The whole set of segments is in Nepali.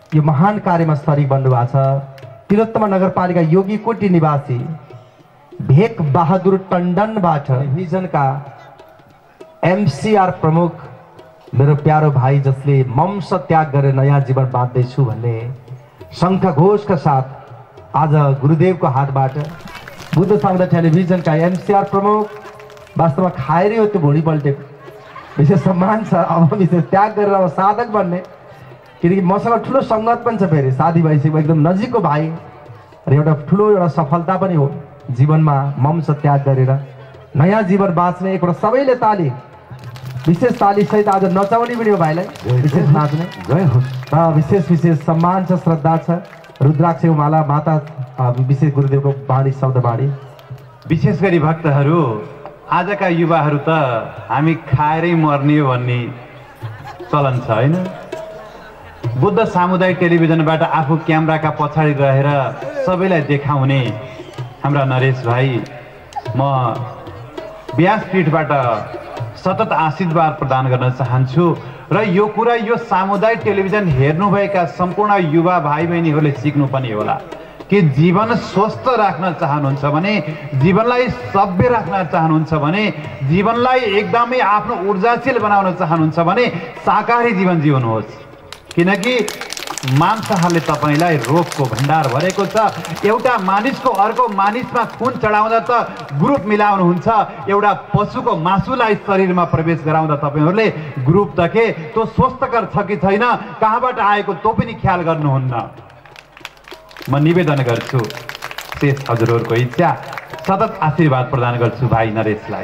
यो महान कार्यमा शरीक बन्नु भएको छ। तिलोत्तमा नगरपालिका योगी कोटी निवासी भेक बहादुर टण्डनबाट टेलिभिजनका एमसीआर प्रमुख मेरो प्यारो भाइ जसले मम्स त्याग गरेर नयाँ जीवन बाँच्दैछु भन्ने शङ्ख घोषका साथ आज गुरुदेवको हातबाट बुद्ध सामुदाय टेलिभिजनका एमसीआर प्रमुख वास्तवमा खाएरै हो त्यो भुँडी पल्टेको विशेष सम्मान छ। अब विशेष त्याग गरेर अब साधक बन्ने, किनकि मसँग ठुलो सङ्गत पनि छ, फेरि साथीभाइसँग एकदम नजिकको भाइ र एउटा ठुलो एउटा सफलता पनि हो जीवनमा मम्स त्याग गरेर नयाँ जीवन बाँच्ने। एकपल्ट सबैले ताली, विशेष तालीसहित आज नचाउने पनि हो भाइलाई, विशेष नाच्ने र विशेष सम्मान छ, श्रद्धा छ। रुद्राक्ष माला माता विशेष गुरुदेवको बाणी शब्द बाणी। विशेष गरी भक्तहरू, आजका युवाहरू त हामी खाएरै मर्ने हो भन्ने चलन छ होइन। बुद्ध सामुदायिक टेलिभिजनबाट आफू क्यामेराका पछाडि रहेर सबैलाई देखाउने हाम्रा नरेश भाइ, म व्यासपीठबाट सतत आशीर्वाद प्रदान गर्न चाहन्छु र यो कुरा यो सामुदायिक टेलिभिजन हेर्नुभएका सम्पूर्ण युवा भाइ बहिनीहरूले सिक्नु पनि होला कि जीवन स्वस्थ राख्न चाहनुहुन्छ भने, जीवनलाई सभ्य राख्न चाहनुहुन्छ भने, जीवनलाई एकदमै आफ्नो ऊर्जाशील बनाउन चाहनुहुन्छ भने शाकाहारी जीवन जिउनुहोस्। किनकि मांसाहारले तपाईँलाई रोगको भण्डार भरेको छ। एउटा मानिसको अर्को मानिसमा खुन चढाउँदा त ग्रुप मिलाउनुहुन्छ, एउटा पशुको मासुलाई शरीरमा प्रवेश गराउँदा तपाईँहरूले ग्रुप देखे त्यो स्वस्थकर छ कि छैन, कहाँबाट आएको त्यो पनि ख्याल गर्नुहुन्न। म निवेदन गर्छु, शेष हजुरहरूको इच्छा, सतत आशीर्वाद प्रदान गर्छु भाइ नरेशलाई।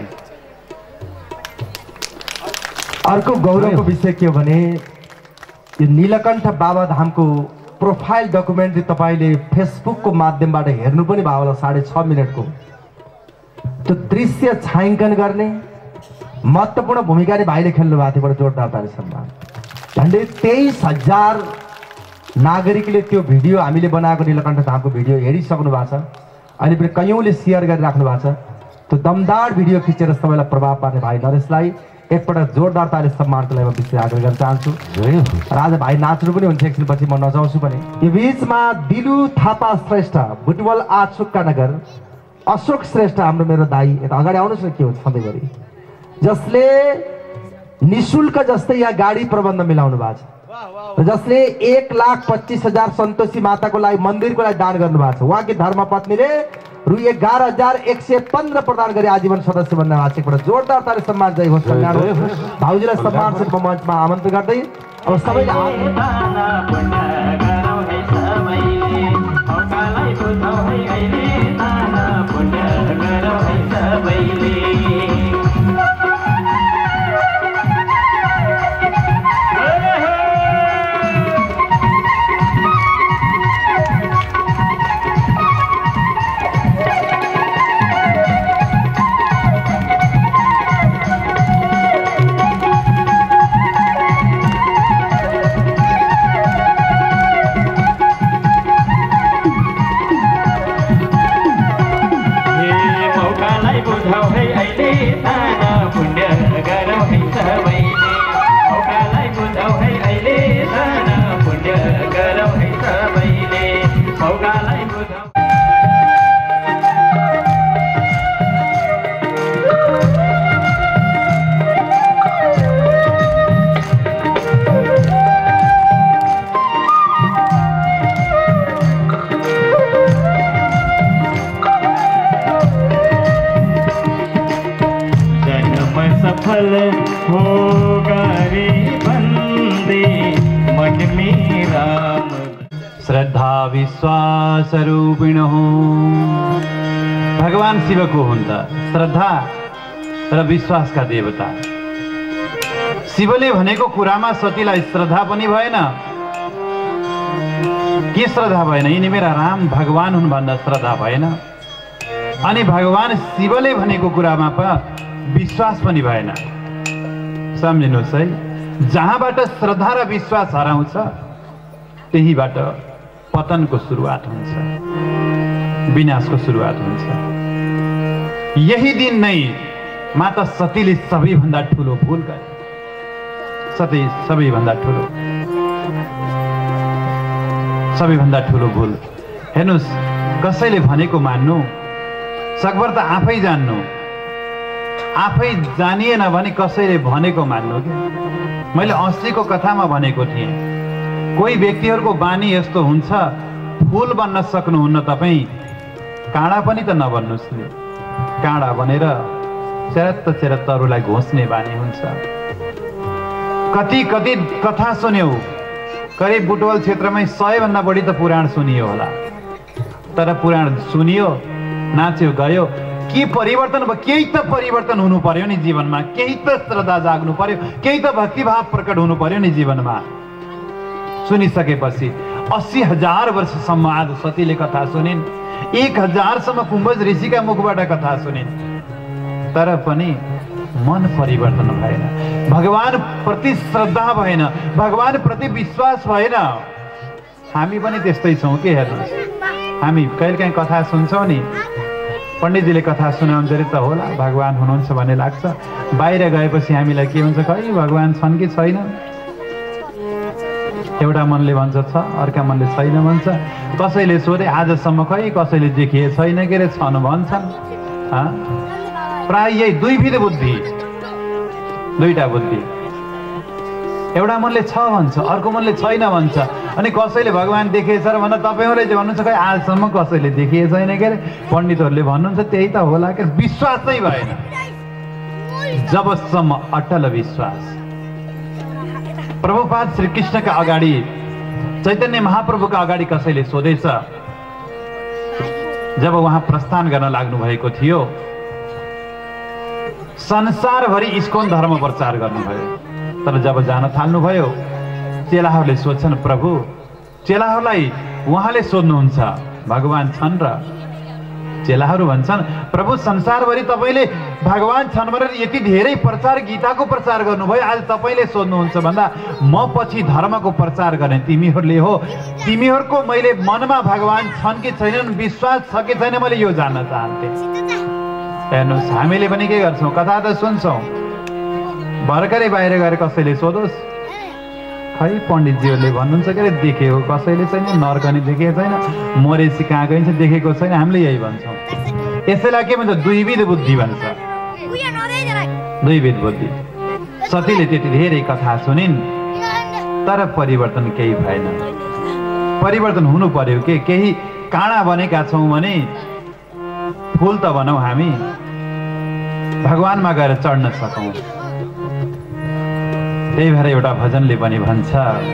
अर्को गौरवको विषय के हो भने यो नीलकण्ठ बाबा धामको प्रोफाइल डकुमेन्ट्री तपाईँले फेसबुकको माध्यमबाट हेर्नु पनि भयो होला। 6.5 मिनटको त्यो दृश्य छायाङ्कन गर्ने महत्त्वपूर्ण भूमिका नै भाइले खेल्नु भएको थियो। बडो जोरदार ताली सम्मान। झन्डै 23,000 नागरिकले त्यो भिडियो हामीले बनाएको नीलकण्ठ धामको भिडियो हेरिसक्नु भएको छ। अहिले पनि कयौँले सेयर गरिराख्नु भएको छ। त्यो दमदार भिडियो खिचेर सबैलाई प्रभाव पार्ने भाइ नरेशलाई एकपल्ट जोरदार ताली सम्मानको लागि म विशेष आग्रह गर्न चाहन्छु। र आज भाइ नाच्नु पनि हुन्छ, एकछिनपछि म नजाउँछु पनि। यो बिचमा दिलु थापा श्रेष्ठ, बुटवल 8 सुक्का नगर, अशोक श्रेष्ठ हाम्रो मेरो दाई, यता अगाडि आउनुहोस् न, के हो सधैँभरि, जसले निशुल्क जस्तै यहाँ गाडी प्रबन्ध मिलाउनु भएको छ र जसले 1,25,000 सन्तोषी माताको लागि मन्दिरको लागि दान गर्नु भएको छ। उहाँकी धर्मपत्नीले रु 11,115 प्रदान गरी आजीवन सदस्य बन्न भएको छ। एकपल्ट जोरदार ताली सम्मान जय होस्। भाउजूलाई सम्मानसित म मञ्चमा आमन्त्रण गर्दै अब सबैले श्रद्धा विश्वास रूपिण हो। भगवान शिव को हुन् त श्रद्धा र विश्वासका देवता। शिवले भनेको कुरामा सतीलाई श्रद्धा पनि भएन। के श्रद्धा भएन? यिनी मेरा राम भगवान हुन् भन्दा श्रद्धा भएन। अनि भगवान शिवले भनेको कुरामा विश्वास पनि भएन। सम्झिनुहोस् है, जहाँबाट श्रद्धा र विश्वास हराउँछ त्यहीबाट पतनको सुरुवात हुन्छ, विनाशको सुरुवात हुन्छ। यही दिन नै माता सतीले सबैभन्दा ठुलो भूल गरे। सती सबैभन्दा ठुलो सबैभन्दा ठुलो भुल। हेर्नुहोस्, कसैले भनेको मान्नु, सकभर त आफै जान्नु, आफै जानिएन भने कसैले भनेको मान्नु। कि मैले अस्तिको कथामा भनेको थिएँ, कोही व्यक्तिहरूको बानी यस्तो हुन्छ, फुल बन्न सक्नुहुन्न तपाईँ, काँडा पनि त नबन्नुहोस् नि, काँडा बनेर चेरत्त अरूलाई घोस्ने बानी हुन्छ। कति कति कथा सुन्यौ, करिब बुटवल क्षेत्रमै 100 भन्दा बढी त पुराण सुनियो होला, तर पुराण सुनियो, नाच्यो, गयो, के परिवर्तन भयो? केही त परिवर्तन हुनु पर्यो नि जीवनमा, केही त श्रद्धा जाग्नु पर्यो, केही त भक्तिभाव प्रकट हुनु पर्यो नि जीवनमा। सुनिसकेपछि 80,000 वर्षसम्म आज सतीले कथा सुनिन्, 1000 सम्म कुम्भज ऋषिका मुखबाट कथा सुनिन्, तर पनि मन परिवर्तन भएन, भगवान प्रति श्रद्धा भएन, भगवान प्रति विश्वास भएन। हामी पनि त्यस्तै छौँ के। हेर्नुहोस्, हामी कहिलेकाहीँ कथा सुन्छौँ नि, पण्डितजीले कथा सुनाउँछ त होला भगवान हुनुहुन्छ भन्ने लाग्छ, बाहिर गएपछि हामीलाई के हुन्छ, खै भगवान छन् कि छैन? एउटा मनले भन्छ छ, अर्का मनले छैन भन्छ। कसैले सोधे आजसम्म खै कसैले देखिए छैन के अरे छन् भन्छन्। प्राय यही दुईविध बुद्धि, दुईटा बुद्धि। एउटा मनले छ भन्छ, अर्को मनले छैन भन्छ। अनि कसैले भगवान देखिएछ र भन्दा तपाईँहरूले चाहिँ भन्नुहुन्छ खै आजसम्म कसैले देखिए छैन के अरे, पण्डितहरूले भन्नुहुन्छ त्यही त होला के। विश्वास चाहिँ भएन, जबसम्म अटल विश्वास। प्रभुपाद श्रीकृष्णका अगाडि, चैतन्य महाप्रभुका अगाडि कसैले सोधेछ, जब उहाँ प्रस्थान गर्न लाग्नु भएको थियो, संसारभरि इस्कोन धर्म प्रचार गर्नुभयो, तर जब जान थाल्नुभयो चेलाहरूले सोध्छन्, प्रभु चेलाहरूलाई उहाँले सोध्नुहुन्छ भगवान छन् र? चेलाहरू भन्छन्, प्रभु संसारभरि तपाईँले भगवान छन् भनेर यति धेरै प्रचार, गीताको प्रचार गर्नुभयो, आज तपाईँले सोध्नुहुन्छ भन्दा म पछि धर्मको प्रचार गर्ने तिमीहरूले हो। तिमीहरूको मैले मनमा भगवान छन् कि छैनन्, विश्वास छ कि छैन, मैले यो जान्न चाहन्थे। हेर्नुहोस्, हामीले पनि के गर्छौँ, कथा त सुन्छौँ, भर्खरै बाहिर गएर कसैले सोधोस्, खै पण्डितजीहरूले भन्नुहुन्छ के अरे देखेको कसैले छैन, नर्क नि देखेको छैन, मरेसी कहाँ गइन्छ देखेको छैन, हामीले यही भन्छौँ। यसैलाई के भन्छ, दुईविध बुद्धि भन्छ, दुईविध बुद्धि। सतीले त्यति धेरै कथा सुनिन्, तर परिवर्तन केही भएन। परिवर्तन हुनु पर्यो के। केही काँडा बनेका छौँ भने फुल त भनौँ, हामी भगवानमा गएर चढ्न सकौँ। त्यही भएर एउटा भजनले पनि भन्छ,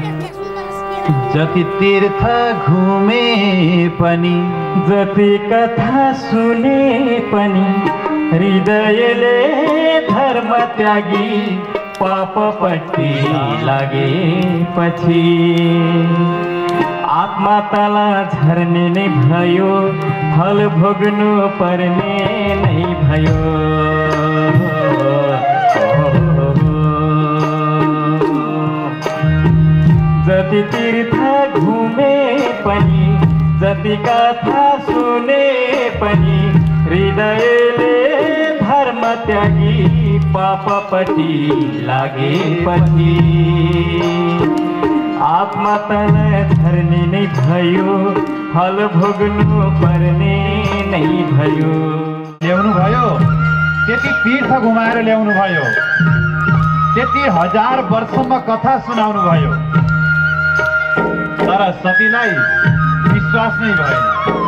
जति तीर्थ घुमे पनि, जति कथा सुने पनि, हृदयले धर्म त्यागी पापपट्टि लागेपछि आत्मा तला झर्ने नै भयो, फल भोग्नु पर्ने नै भयो। जति तीर्थ घुमे पनि, जति कथा सुने पनि, हृदयले धर्म त्यागी पापपट्टि लागेपछि आत्मा तल झर्ने नै भयो, फल भोग्नु पर्ने नै भयो। ल्याउनु भयो, त्यति तीर्थ घुमाएर ल्याउनु भयो, त्यति 1000 वर्षसम्म कथा सुनाउनु भयो, तर सतीलाई विश्वास नै भएन।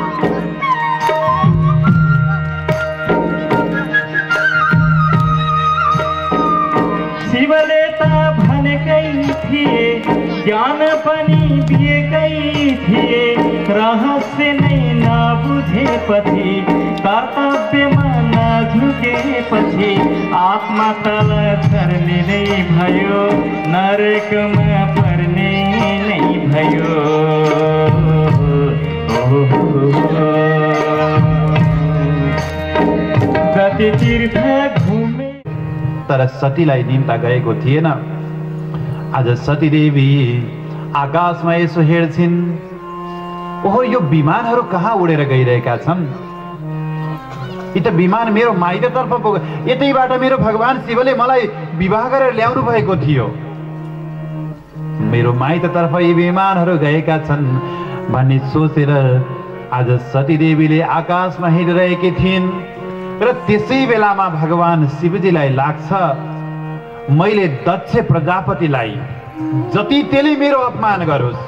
शिवले त भनेकै थिए, ज्ञान पनि दिएकै थिए, रहस्य नै नबुझेपछि, कर्तव्यमा नझुकेपछि आत्मा तल झर्ने नै भयो, नरकमा पर्ने नै भयो। जति तीर्थ घुमे, तर सतीलाई निम्ता गएको थिएन। आज सतीदेवी आकाशमा यसो हेर्छिन्, ओहो यो विमानहरू कहाँ उडेर गइरहेका छन्, यी त विमान मेरो माइततर्फ पुग्यो, यतैबाट मेरो भगवान शिवले मलाई विवाह गरेर ल्याउनु भएको थियो, मेरो माइततर्फ यी विमानहरू गएका छन्। भन्ने सोचेर आज सतीदेवीले आकाशमा हिँडिरहेकी थिइन् र त्यसै बेलामा भगवान शिवजीलाई लाग्छ मैले दक्ष प्रजापतिलाई जति त्यसले मेरो अपमान गरोस्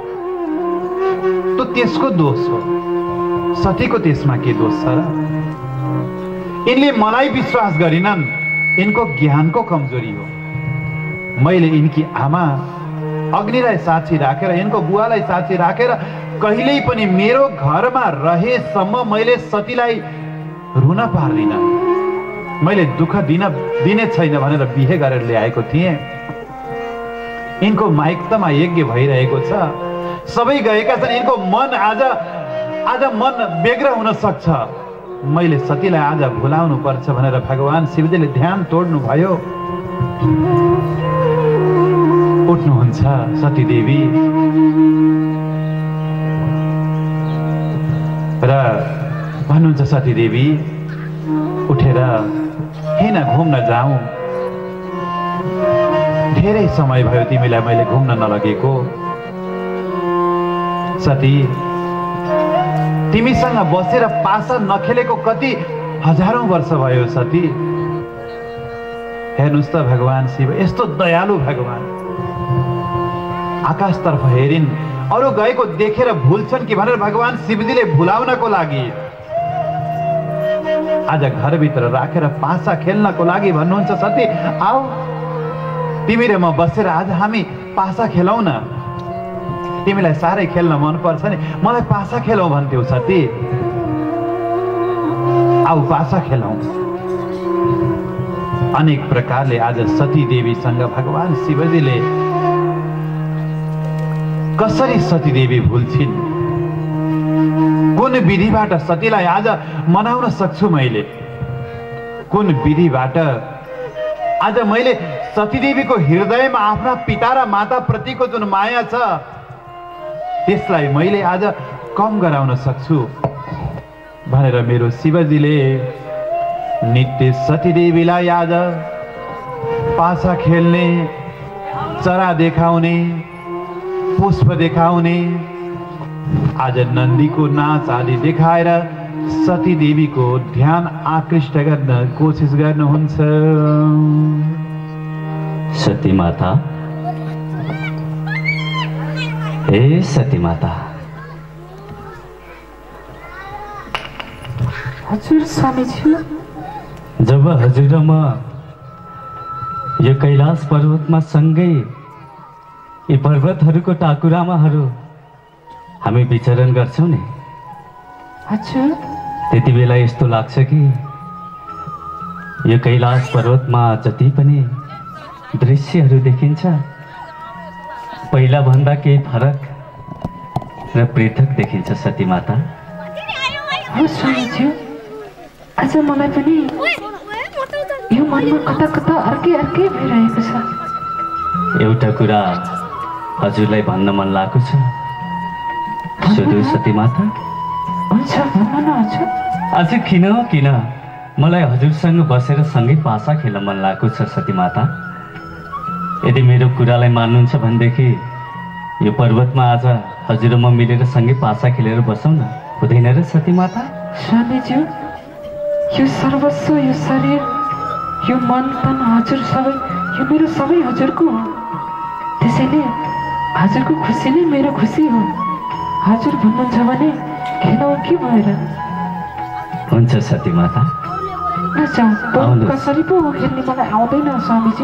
त त्यसको दोष हो, सतीको त्यसमा के दोष छ र? यिनले मलाई विश्वास गरिनन्, यिनको ज्ञानको कमजोरी हो। मैले यिनकी आमा अग्निलाई साक्षी राखेर, यिनको बुवालाई साक्षी राखेर कहिल्यै पनि मेरो घरमा रहेसम्म मैले सतीलाई रुन पार्दिन, मैले दुःख दिने छैन भनेर बिहे गरेर ल्याएको थिएँ। यिनको माइक्तमा यज्ञ भइरहेको छ, सबै गएका छन्, यिनको मन आज मन बेग्र हुन सक्छ, मैले सतीलाई आज भुलाउनु पर्छ भनेर भगवान शिवजीले ध्यान तोड्नु भयो। उठ्नुहुन्छ सतीदेवी र भन्नुहुन्छ सतीदेवी उठेर हिँड घुम्न जाउँ, धेरै समय भयो तिमीलाई मैले घुम्न नलगेको। सती तिमीसँग बसेर पासा नखेलेको कति हजारौं वर्ष भयो सती। हेर्नुस् त भगवान शिव यस्तो दयालु भगवान, आकाशतर्फ हेरिन्, अरू गएको देखेर भुल्छन् कि भनेर भगवान शिवजीले भुलाउनको लागि आज घरभित्र राखेर पासा खेल्नको लागि भन्नुहुन्छ सती आऊ तिमी र म बसेर आज हामी पासा खेलौँ न, तिमीलाई साह्रै खेल्न मन पर्छ नि, मलाई पासा खेलौँ भन्थ्यौ सती, आऊ पासा खेलौँ। अनेक प्रकारले आज सती देवीसँग भगवान शिवजीले कसरी सती देवी भुल्छिन्, कुन विधिबाट सतीलाई आज मनाउन सक्छु मैले, कुन विधिबाट आज मैले सतीदेवीको हृदयमा आफ्ना पिता र माता प्रतिको जुन माया छ त्यसलाई मैले आज कम गराउन सक्छु भनेर मेरो शिवजीले नित्य सतीदेवीलाई आज पासा खेल्ने, चरा देखाउने, पुष्प देखाउने, आज नन्दीको नाच आदि देखाएर सतीदेवीको ध्यान आकृष्ट गर्न कोसिस गर्नुहुन्छ। सती माता, हे सती माता। हजुर स्वामीजी। जब हजुर र म यो कैलाश पर्वतमा सँगै यी पर्वतहरूको टाकुरामाहरू हामी विचरण गर्छौँ नि, हजुर त्यति बेला यस्तो लाग्छ कि यो कैलाश पर्वतमा जति पनि दृश्यहरू देखिन्छ पहिला भन्दा केही फरक र पृथक देखिन्छ सती माता। हो स्वामीजी, आज मलाई पनि यो मनमा कता कता अर्कै भइरहेको छ। एउटा कुरा हजुरलाई भन्न मन लागेको छ, सोधु सती माता? हुन्छ भन्नु न हजुर। आज किन मलाई हजुरसँग बसेर सँगै पासा खेल्न मन लागेको छ सती माता। यदि मेरो कुरालाई मान्नुहुन्छ भनेदेखि यो पर्वतमा आज हजुर म मिलेर सँगै पासा खेलेर बसौँ न, हुँदैन र सती माता? स्वामीज्यू, यो सर्वस्व, यो शरीर, यो मन तन हजुर सबै, यो मेरो सबै हजुरको हो। त्यसैले हजुरको खुसी नै मेरो खुसी हो। हजुर भन्नुहुन्छ भने खेलौँ के भएर? हुन्छ सती माता, नजाउँ, कसरी पो हो खेल्ने मलाई आउँदैन स्वामीजी।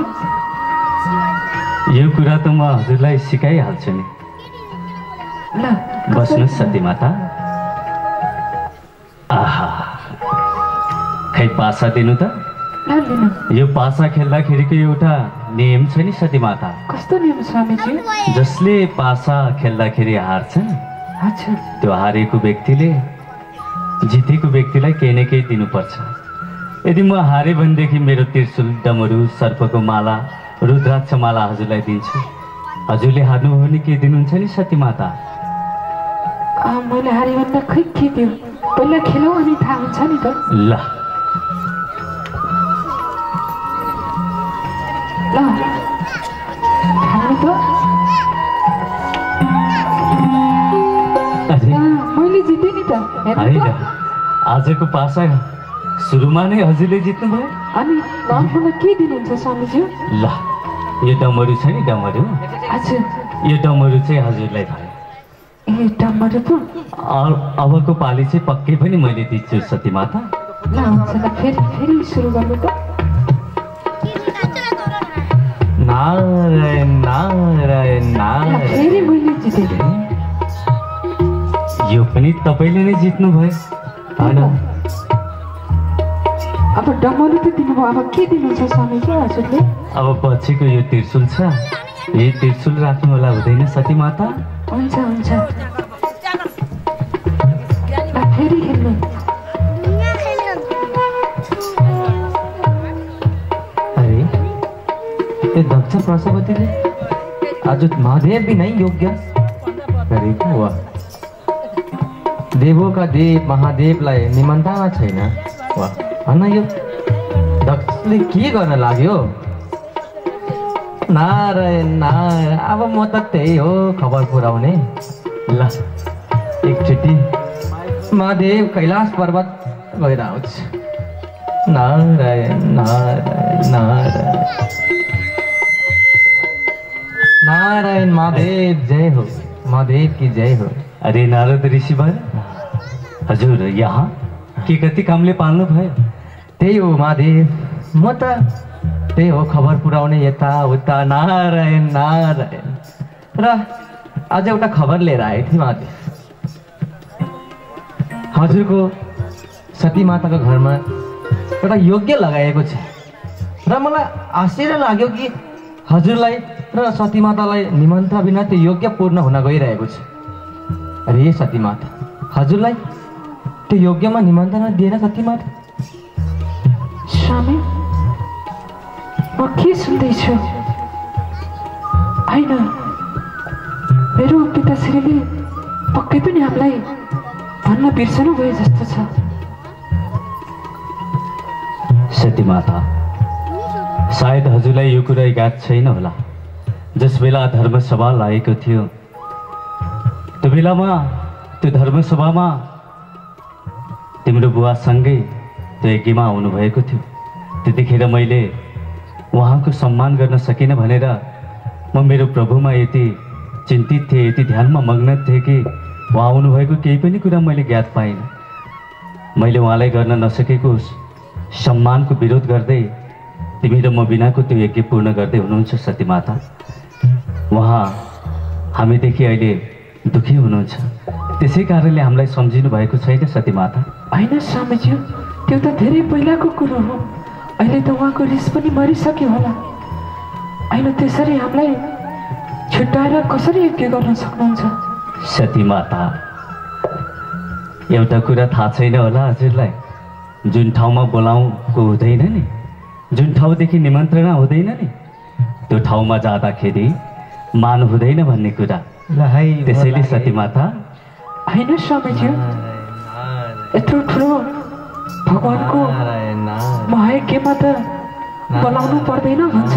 यो कुरा त म हजुरलाई सिकाइहाल्छु नि। ल बस्नुहोस् सती माता। आहा, खै पासा दिनु त? यो पासा खेल्दाखेरिको एउटा नियम छ नि सती माता। कस्तो नियम स्वामीजी? जसले पासा खेल्दाखेरि हार्छ हजुर, त्यो हारेको व्यक्तिले जितेको व्यक्तिलाई केही न केही दिनुपर्छ। यदि म हारेँ भनेदेखि मेरो त्रिशूल, डमरू, सर्पको माला, रुद्राक्ष माला हजुरलाई दिन्छु। हजुरले हार्नु हो भने के दिनुहुन्छ नि सती माता? मैले हारेँ भन्दा खै के दियो? पहिला खेलौँ अनि थाहा हुन्छ नि त। ल ल थाहा त। हजुरले जिते नि त होइन आजको पासा सुरुमा नै हजुरले जित्नु भयो। अनि नर्फमा के दिनुहुन्छ स्वामीज्यू? ल यो डमरू छ नि डमरू, हजुर यो डमरू चाहिँ हजुरलाई भयो। ए डमरू पो? अबको पाली चाहिँ पक्कै पनि मैले दिन्छु सतीमाता। ल हुन्छ ल फेरि सुरु गर्नु त। नारायण नारायण नारायण। फेरि मैले जितेँ। यो पनि तपाईँले नै जित्नु भयो होइन? अब डमरू त दिनुभयो, अब के दिनुहुन्छ स्वामीजी हजुरले? अब बच्चीको यो त्रिशूल छ, यही त्रिशूल राख्नु होला हुँदैन सतीमाता? हुन्छ हुन्छ फेरि खेल्नु। अरे ये दक्ष प्रजापतिले आज महादेव भी नहीं योग्य गरेको हो। देवों का देव महादेवलाई निमन्त्रणा छैन वा होइन? यो दक्षले के गर्न लाग्यो? नारायण नारायण। अब म त त्यही हो खबर पुर्याउने। ल एकचोटि महादेव कैलाश पर्वत गएर आउँछ। नारायण नारायण नारायण नारायण। महादेव जय हो, महादेव की जय हो। अरे नारद ऋषिवर हजुर यहाँ के कति कामले पाल्नु भयो? त्यही हो महादेव, म त त्यही हो खबर पुर्याउने यताउता। नारायण नारायण। र आज एउटा खबर लिएर आएको थिएँ महादेव। हजुरको सतीमाताको घरमा एउटा यज्ञ लगाएको छ र मलाई आश्चर्य लाग्यो कि हजुरलाई र सतीमातालाई निमन्त्रणा बिना त्यो यज्ञ पूर्ण हुन गइरहेको छ। अरे सतीमाता, हजुरलाई त्यो यज्ञमा निमन्त्रणा दिएन सतीमाता? स्वामी म के सुन्दैछु? होइन, मेरो पिताश्रीले पक्कै पनि हामीलाई भन्न बिर्सनु भयो जस्तो छ। सतीमाता सायद हजुरलाई यो कुरा याद छैन होला। जस बेला धर्मसभा लागेको थियो त्यो बेलामा त्यो धर्मसभामा तिम्रो बुवासँगै त्यो यज्ञमा आउनुभएको थियो। त्यतिखेर मैले उहाँको सम्मान गर्न सकिनँ भनेर म मेरो प्रभुमा यति चिन्तित थिएँ, यति ध्यानमा मग्न थिएँ कि उहाँ आउनुभएको केही पनि कुरा मैले ज्ञात पाइनँ। मैले उहाँलाई गर्न नसकेको सम्मानको विरोध गर्दै तिमी र म बिनाको त्यो यज्ञ पूर्ण गर्दै हुनुहुन्छ सतीमाता। उहाँ हामीदेखि अहिले दुखी हुनुहुन्छ, त्यसै कारणले हामीलाई सम्झिनु भएको छैन सतीमाता। होइन स्वामीज्यू, त्यो त धेरै पहिलाको कुरो हो। अहिले त उहाँको रिस पनि मरिसक्यो होला। अहिले त्यसरी हामीलाई छुट्याएर कसरी यज्ञ गर्न सक्नुहुन्छ? सतीमाता एउटा कुरा थाहा छैन होला हजुरलाई, जुन ठाउँमा बोलाउको हुँदैन नि, जुन ठाउँदेखि निमन्त्रणा हुँदैन नि, त्यो ठाउँमा जाँदाखेरि मान हुँदैन भन्ने कुरा। त्यसैले सतीमाता। होइन स्वामीज्यू, यत्रो ठुलो भगवानको महायज्ञमा त बोलाउनु पर्दैन भन्छ,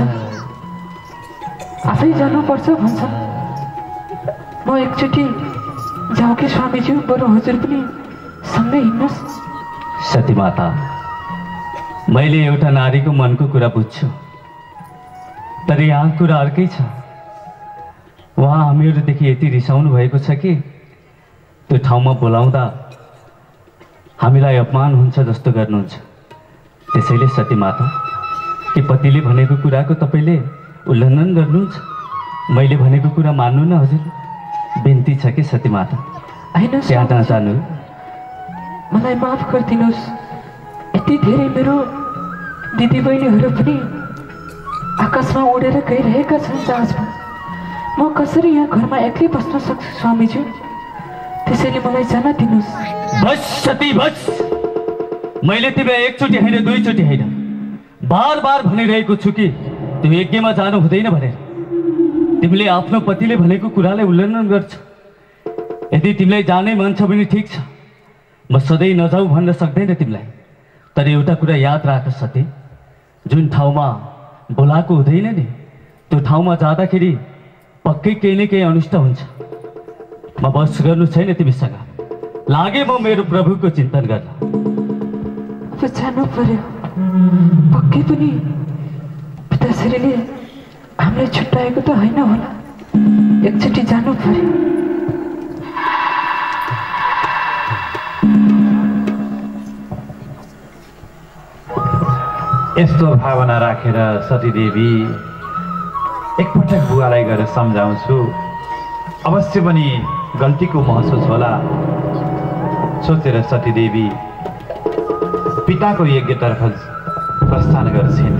आफै जानुपर्छ भन्छ। म एकचोटि जाउँ कि स्वामीज्यू? बरु हजुर पनि सँगै हिँड्नुहोस्। सतीमाता मैले एउटा नारीको मनको कुरा बुझ्छु, तर यहाँ कुरा अर्कै छ। उहाँ हामीहरूदेखि यति रिसाउनु भएको छ कि त्यो ठाउँमा बोलाउँदा हामीलाई अपमान हुन्छ जस्तो गर्नुहुन्छ। त्यसैले सतीमाता कि पतिले भनेको कुराको तपाईँले उल्लङ्घन गर्नुहुन्छ, मैले भनेको कुरा मान्नु न हजुर, बिन्ती छ कि सतीमाता। होइन त्यहाँ नजानु, मलाई माफ गरिदिनुहोस्। यति धेरै मेरो दिदीबहिनीहरू पनि आकाशमा उडेर गइरहेका छन् जहाजमा। म कसरी यहाँ घरमा एक्लै बस्न सक्छु स्वामीज्यू? त्यसैले मलाई जान दिनुहोस्। बस सती बस। मैले तिमीलाई एकचोटि होइन दुईचोटि होइन बार बार भनिरहेको छु कि त्यो यज्ञमा जानु हुँदैन भनेर। तिमीले आफ्नो पतिले भनेको कुरालाई उल्लङ्घन गर्छ। यदि तिमीलाई जानै मन छ भने ठिक छ, म सधैँ नजाऊ भन्न सक्दैन तिमीलाई। तर एउटा कुरा याद राख सती, जुन ठाउँमा बोलाएको हुँदैन नि त्यो ठाउँमा जाँदाखेरि पक्कै केही न केही अनिष्ट हुन्छ। म बस गर्नु छैन तिमीसँग, लागे म मेरो प्रभुको चिन्तन गर्न। अब जानु पर्यो, पक्कै पनि पिताश्रीले हामीलाई छुट्याएको त होइन होला, एकचोटि जानु पर्यो। यस्तो भावना राखेर सतीदेवी एकपटक बुवालाई गएर सम्झाउँछु, अवश्य पनि गल्तीको महसुस होला सोचेर सतीदेवी पिताको यज्ञतर्फ प्रस्थान गर्छिन्।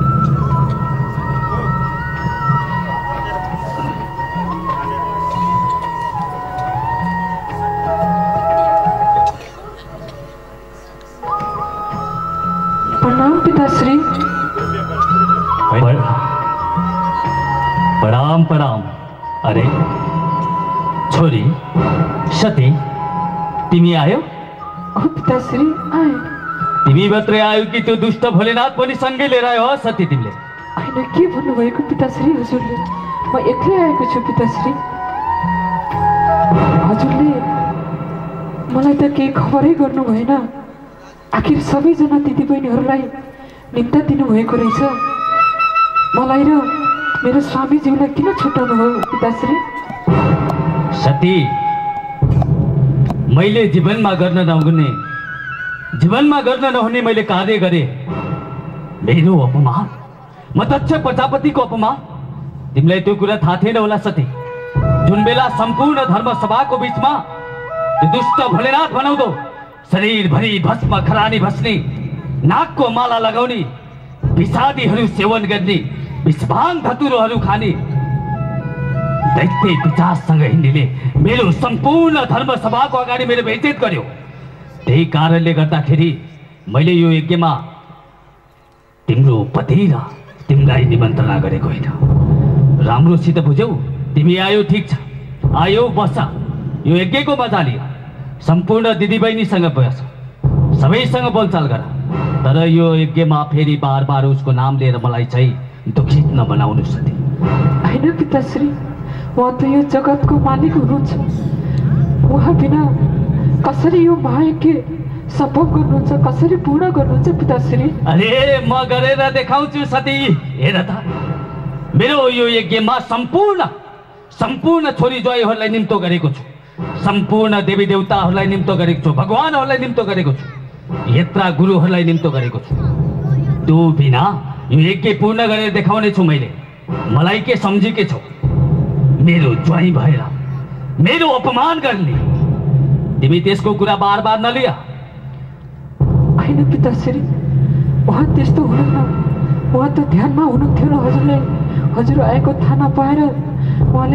प्रणाम पिताश्री। प्रणाम प्रणाम। अरे छोरी सती, तिमी आयो? ओ पिताश्री आए। तिमी मात्रै आयो कि त्यो दुष्ट भोलेनाथ पनि सँगै लिएर आयो हो सती तिमीले? होइन, के भन्नुभएको पिताश्री हजुरले? म एक्लै आएको छु पिताश्री। हजुरले मलाई त केही खबरै गर्नु भएन। आखिर सबैजना दिदीबहिनीहरूलाई निम्ता दिनुभएको रहेछ। मलाई र मेरो स्वामीज्यूलाई किन छुट्याउनु भयो पिताश्री? सती, मैले जीवनमा गर्न नहुने मैले कार्य गरे। मेरो अपमान, म दक्ष प्रजापतिको अपमान। तिमीलाई त्यो कुरा थाहा थिएन होला सती। जुन बेला सम्पूर्ण धर्म सभाको बीचमा त्यो दुष्ट भोलेनाथ बनाउँदो, शरीरभरि भस्म खरानी बस्ने, नाकको माला लगाउने, विषादीहरू सेवन गर्ने, विषभाङ धतुरोहरू खाने दैत्य पिचाससँग हिँड्नेले मेरो सम्पूर्ण धर्म सभाको अगाडि मेरो बेइज्जत गर्यो। त्यही कारणले गर्दाखेरि मैले यो यज्ञमा तिम्रो पति र तिमीलाई निमन्त्रणा गरेको होइन। राम्रोसित बुझ्यौ? तिमी आयो ठिक छ, आयो बस, यो यज्ञको मजा लियो। सम्पूर्ण दिदीबहिनीसँग बस, सबैसँग बोलचाल गर, तर यो यज्ञमा फेरि बार बार उसको नाम लिएर मलाई चाहिँ दुखित नबनाउनु सती। होइन पिताश्री, उहाँ त यो जगतको मालिक हुनुहुन्छ। उहाँ बिना कसरी यो महायज्ञ सम्भव गर्नुहुन्छ, कसरी पूर्ण गर्नुहुन्छ पिताश्री? अरे म गरेर देखाउँछु सती। हेर त, मेरो यो यज्ञमा सम्पूर्ण छोरी ज्वाइँहरूलाई निम्तो गरेको छु, सम्पूर्ण देवी देवताहरूलाई निम्तो गरेको छु, भगवानहरूलाई निम्तो गरेको छु, यत्रा गुरुहरूलाई निम्तो गरेको छु। त्यो बिना यो यज्ञ पूर्ण गरेर देखाउने छु मैले। मलाई के सम्झेकै छौ? मेरो ज्वाइँ भएर मेरो अपमान गर्ने? तिमी त्यसको कुरा बार बार नलिया। होइन पिताश्री, उहाँ त्यस्तो हुनुहुन्न। उहाँ त ध्यानमा हुनुहुन्थ्यो र हजुर आएको थाहा नपाएर उहाँले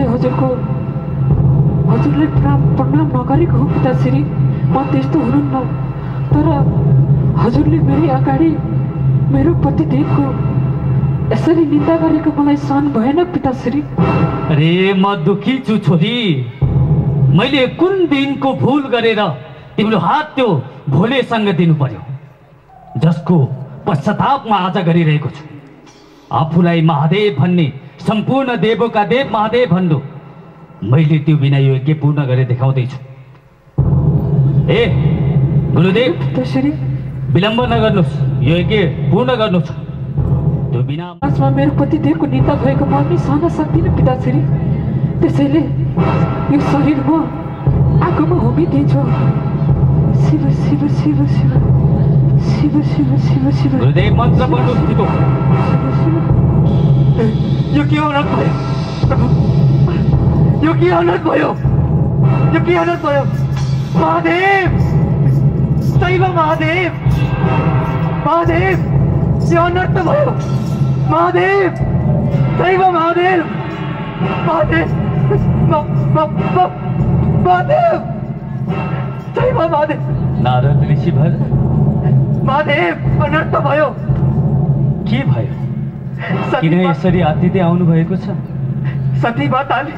हजुरलाई प्रणाम नगरेको हो पिताश्री। उहाँ त्यस्तो हुनुहुन्न, तर हजुरले मेरै अगाडि मेरो पतिदेवको यसरी निन्दा गरेको मलाई सहन भएन पिताश्री। अरे म दुखी छु छोरी। मैले कुन दिनको भूल गरेर तिम्रो हात त्यो भोलेसँग दिनु पर्यो, जसको पश्चाताप म आज गरिरहेको छु। आफूलाई महादेव भन्ने, सम्पूर्ण देवका देव महादेव भन्नु, मैले त्यो बिना यो यज्ञ पूर्ण गरेर देखाउँदैछु। ए गुरुदेव, पिताश्री विलम्ब नगर्नुहोस्, यो यज्ञ पूर्ण गर्नुहोस्। त्यो बिना मेरो पतिदेवको निन्दा भएको म पनि सहन सक्दिनँ पिताश्री। त्यसैले यो शरीर म आगोमा होमिदिन्छु। शिव शिव शिव शिव शिव शिव शिव शिव। गुरुदेव मन्त्र पढ्नुहोस् छिटो। यो के अनर्थ भयो? यो के अनर्थ भयो? यो के अनर्थ भयो? महादेव, शैव महादेव, महादेव, यो अनर्थ भयो। महादेव, शैव महादेव, महादेव, महादेव, शैव महादेव। नारद ऋषिभर, महादेव, अनर्थ भयो। के भयो? किन यसरी आतिथ्य आउनु भएको छ? सती माताले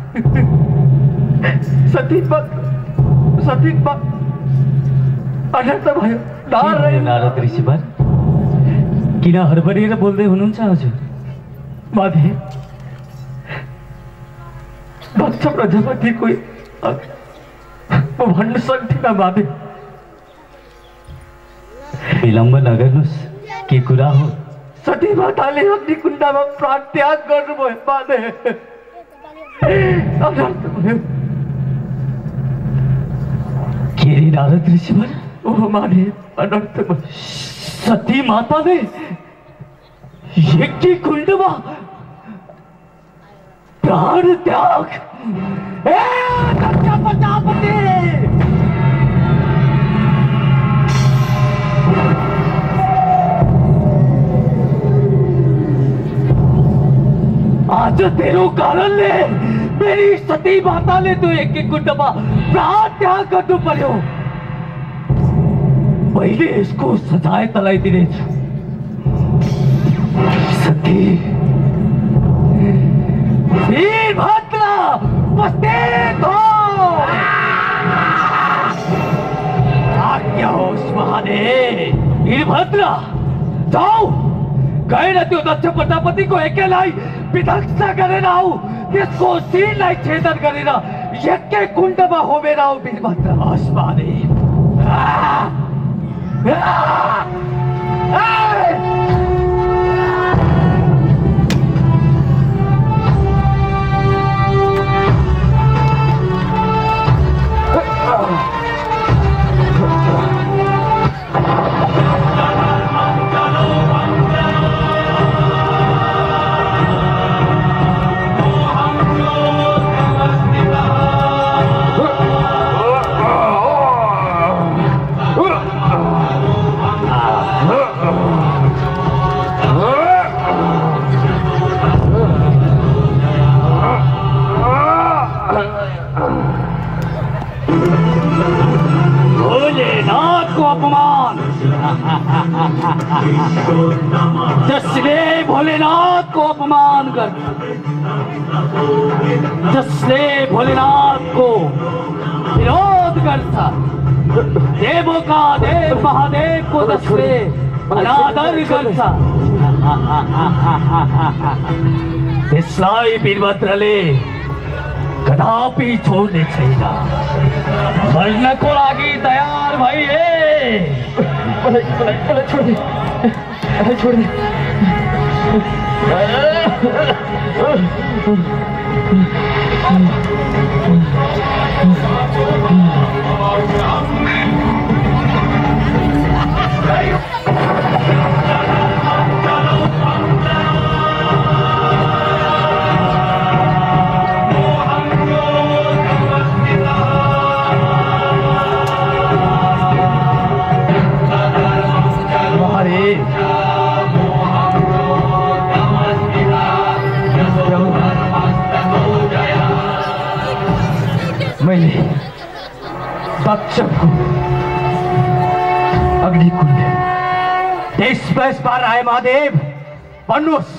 अनर्थ भयो। नारद ऋषिभर, किन हडबडेर बोल्दै हुनुहुन्छ हजुर? महादेव, दक्ष प्रजापतिको म भन्न सक्दिनँ महादेव। विलम्ब नगर्नुहोस्, के कुरा हो? सती माताले अग्निकुण्डमा प्राण त्याग गर्नुभयो महादेव। के रे नारद ऋषिवर? ओ महादेव, अनर्थ भयो। सती माताले यज्ञ कुण्डमा प्राण त्याग? ए प्रजापति! आज तेरो कारणले मेरी सती माताले तो यज्ञ कुण्डमा प्राण त्याग गर्नु पर्यो। मैले यसको सजाय तलाइदिनेछु। सती वीरभद्र उपस्थित हो। आज्ञा होस् महादेव। वीरभद्र जाऊ, गएर त्यो दक्ष प्रजापतिको यज्ञलाई विध्वंस गरेर आऊ। त्यसको शिरलाई छेदन गरेर यज्ञ कुण्डमा होमेर आऊ। वीरभद्र। हस् महादेव। जसले भोलेनाथ को अपमान कर, जसले भोलेनाथ को विरोध करता, देवों का देव महादेव को जसले अनादर करता, त्यसलाई वीरभद्रले कदापि छोड्ने छैन। मर्नको लागि तयार भइए। छोड़ दे, छोड़ दे। मैले दक्षको अग्निकुण्ड देश पार आए। महादेव भन्नुहोस्,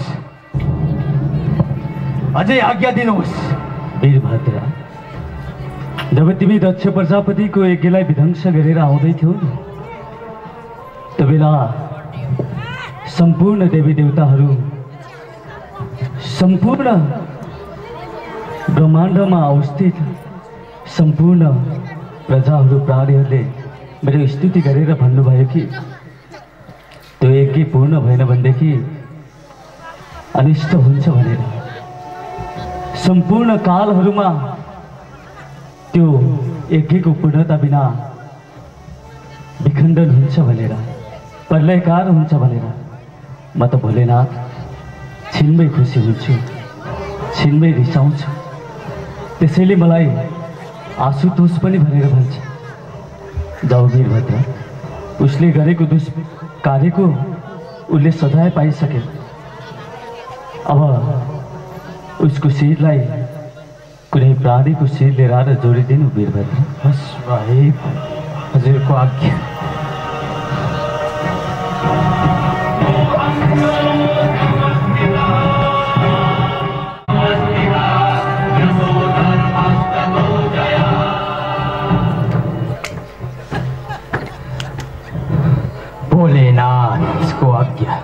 अझै आज्ञा दिनुहोस्। वीरभद्र, जब तिमी दक्ष प्रजापतिको यज्ञलाई विध्वंस गरेर आउँदै थियौ नि, त्यो बेला सम्पूर्ण देवी देवताहरू, सम्पूर्ण ब्रह्माण्डमा अवस्थित सम्पूर्ण प्रजाहरू, प्राणीहरूले मेरो स्तुति गरेर भन्नुभयो कि त्यो यज्ञ पूर्ण भएन भनेदेखि अनिष्ट हुन्छ भनेर। सम्पूर्ण कालहरूमा त्यो यज्ञको पूर्णता बिना विखण्डन हुन्छ भनेर, प्रलयकार हुन्छ भनेर। म त भोलेनाथ छिनमै खुसी हुन्छु, छिनमै रिसाउँछु। त्यसैले मलाई आशुतोष पनि भनेर भन्छ। जाऊ वीरभद्र, उसले गरेको कार्यको उसले सजाय पाइसके। अब उसको शिरलाई कुनै प्राणीको शिर लिएर जोडिदिनु वीरभद्र। हस् भाइ, हजुरको आज्ञा। भोलेनाथ, इसको आज्ञा।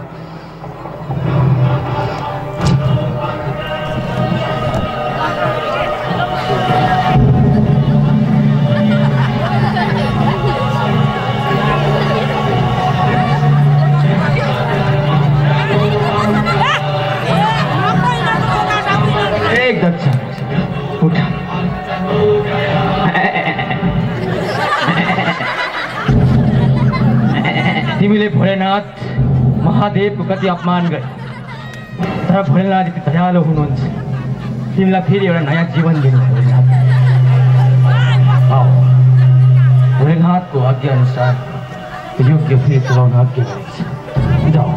तिमीले भोलेनाथ महादेवको कति अपमान गरे, तर भोलेनाथ यति दयालु हुनुहुन्छ, तिमीलाई फेरि एउटा नयाँ जीवन दिनु भोलेनाथ। भोलेनाथको आज्ञा अनुसार योग्य फेरि चलाउन आज्ञा गरेको छ। जाऊ।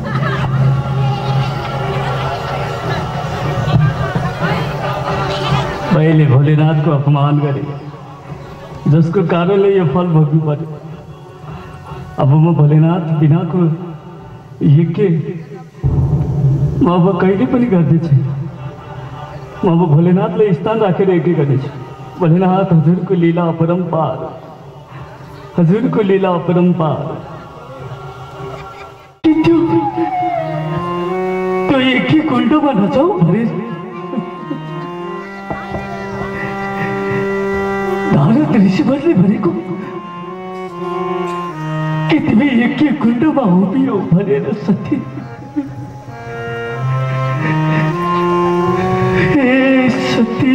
मैले भोलेनाथको अपमान गरे, जसको कारणले यो फल भोग्नु पर्यो। अब म भोलेनाथ बिनाको यज्ञ म अब कहिले पनि गर्दैछु। म अब भोलेनाथलाई स्थान राखेर यज्ञ गर्नेछु। भोलेनाथ हजुरको लीला अपरम्पार, हजुरको लीला अपरम्पार। त्यो यज्ञ कुण्डमा नजाऊ भने नारद ऋषिवरले भनेको कि तिमी यज्ञ कुण्डमा उभियो भनेर सती। हे सती,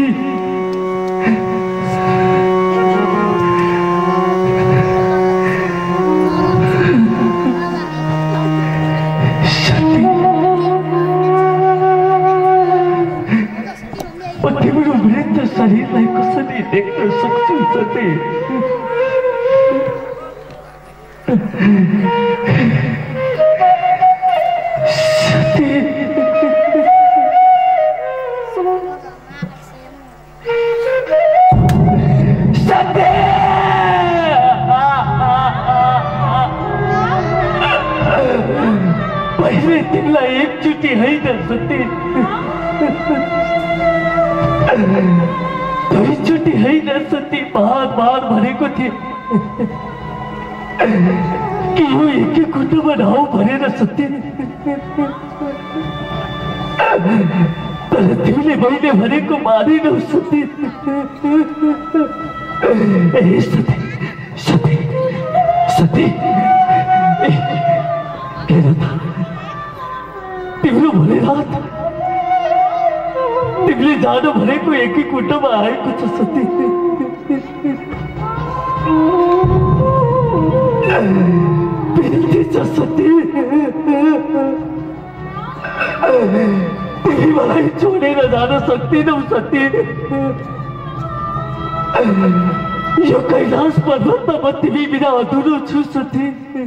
तिम्रो वृद्ध शरीरलाई कसरी देख्न सक्छु सती? पहिले तिमीलाई एकचोटि होइन सती, दुईचोटि होइन सती, बार भनेको थिए कि यो एकै कुटुम्बमा नहौ भनेर सती। तर तिमीले मैले भनेको मानेनौ सती। ए सती, सती, सती, हेर त तिम्रो भोलेनाथ तिमीले जानु भनेको एकै कुटुम्बमा आएको छ सती। बिन्ती छ सती, तिमी मलाई छोडेर जान सक्दिनौ सती। यो कैलाश पर्वतमा म तिमी बिना अधुरो छु सती।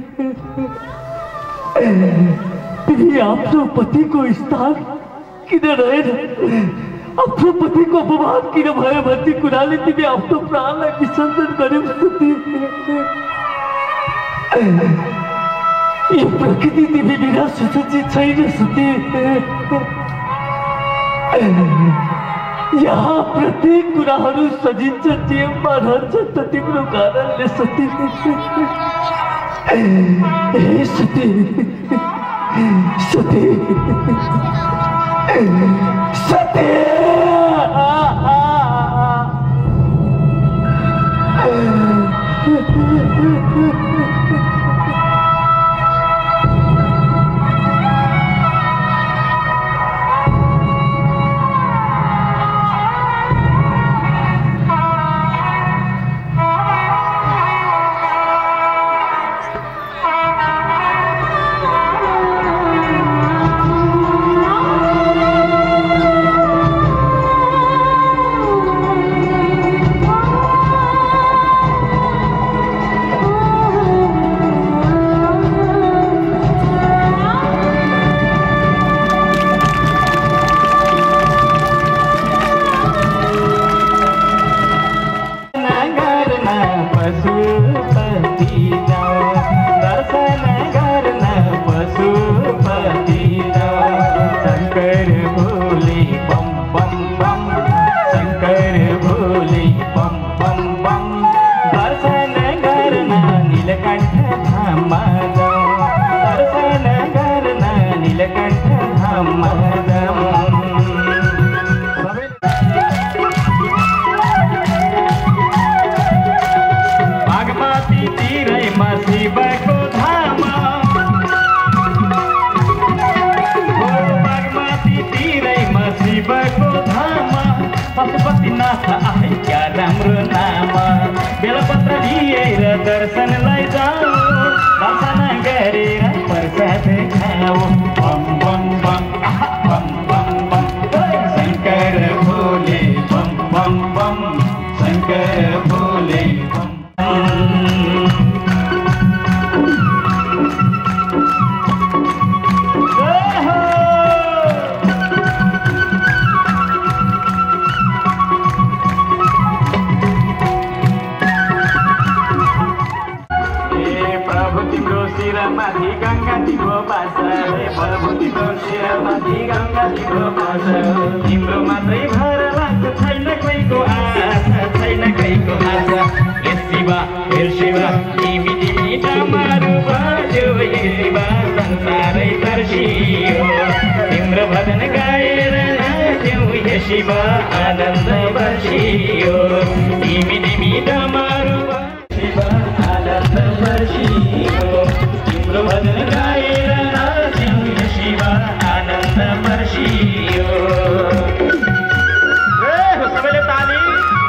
तिमी आफ्नो पतिको स्थान किन रहेन, आफ्नो पतिको अपमान किन भयो भन्ने कुराले तिमी आफ्नो प्राणलाई विसर्जन गर्यौ सती। यो प्रकृति तिमी बिना सुसज्जित छैन सती। यहाँ प्रत्येक कुराहरू सजिन्छ, जीवमा रहन्छ त तिम्रो कारणले सती। हे सती, सती, सती, पशुपतिनाथ आए क्या राम्रो नाम, बेलपत्र लिएर दर्शनलाई जाऊ, दर्शन फुले माथि गङ्गा तिम्रो पास प्रभु तिम्रो शिरमाथि गङ्गा तिम्रो पास तिम्रो मात्रै भर लाग्छ छैन कोहीको आशा छैन कोहीको आशा हे शिवा तिमी तिमी डमरू बज्यो हे शिवा संसारै तर्सियो तिम्रो भजन गाएर नाच्यौ हे शिवा आनन्द बर्सियो तिमी तिमी डमरू शिवा आनन्द बर्सियो तिम्रो भजन गाएर नाच्यौ हे शिवा आनन्द बर्सियो सबैले ताली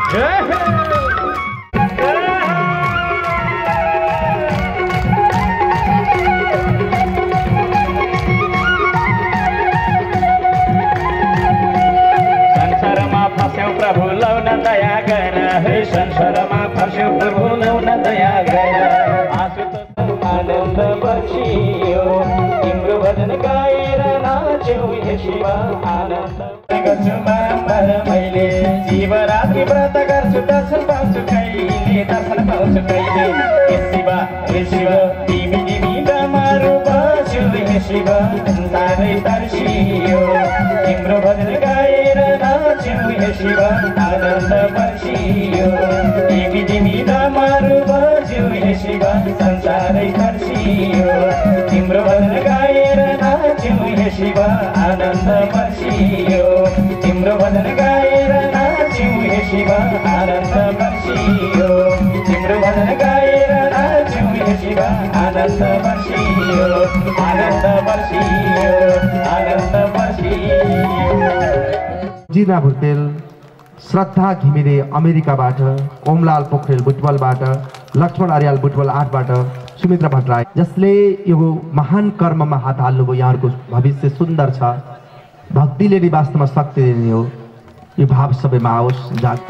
संसारमा फस्यौ प्रभु लौन दया गर हे संसारमा फस्यौ प्रभु लौन दया गर आनन्द बर्सियो तिम्रो भजन गाएर नाच्यौ हे शिवा आनन्द गर्छु बारम्बार मैले शिवरात्रि व्रत गर्छु दर्शन पाउँछु कहिले दर्शन पाउँछु कहिले हे शिव तिमी तिमी डमरू बज्यो हे शिव संसारै तर्सियो तिम्रो भजन गाएर नाच्यौ हे शिव आनन्द बर्सियो तिमी तिमी डमरू बज्यो हे शिव संसारै तर्सियो तिम्रो भजन गाएर नाच्यौ हे शिव आनन्द बर्सियो तिम्रो भजन गाएर नाच्यौ हे शिव आनन्द बर्सियो तिम्रो भजन गाएर नाच्यौ हे शिव आनन्द बर्सियो आनन्द बर्सियो आनन्द बर्सियो। जिना भुटेल, श्रद्धा घिमिरे अमेरिकाबाट, ओमलाल पोखरेल बुटवलबाट, लक्ष्मण अर्याल बुटवल 8बाट, सुमित्रा भट्टराई जसले यो महान कर्ममा हात हाल्नुभयो। यहाँहरूको भविष्य सुन्दर छ, भक्तिले नै वास्तवमा शक्ति दिने हो। यो भाव सबैमा आओस्।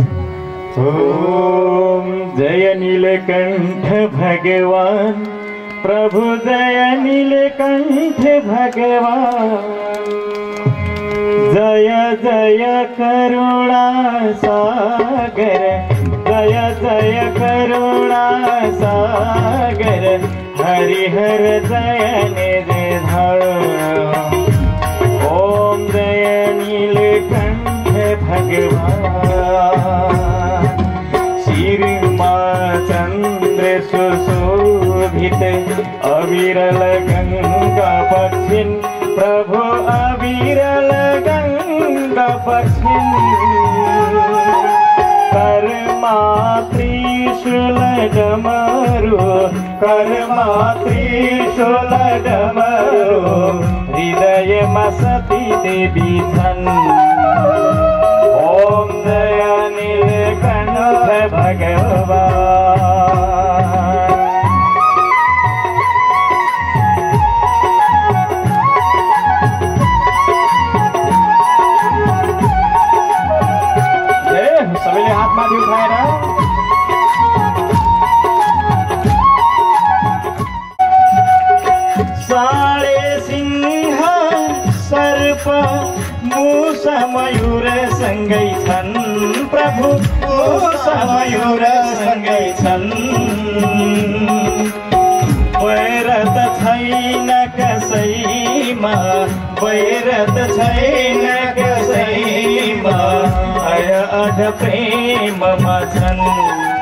ओम जय नीलकण्ठ भगवान प्रभु जय नीलकण्ठ भगवान जय जय करुणा सागर जय जय करुणा सागर हरिहर जय निधान। ओम जय नीलकण्ठ भगवान शिरमा चन्द्र सुशोभित अविरल गंगा पक्षिन् प्रभु अविरल गंगा पक्षिन् कर्मा त्रिशूल डमरू कर्मा त्रिशूल डमरू हृदयमा सती देवी छन्। ओम जय नीलकण्ठ भगवान। सबैले हात माथि उठाएर साडे सिंह सर्प मूसा मयूर सँगै छन् प्रभु मूसा मयूर सँगै छन्। वैर त छैन कसैमा वैर त छैन कसैमा अढ प्रेममा छन्।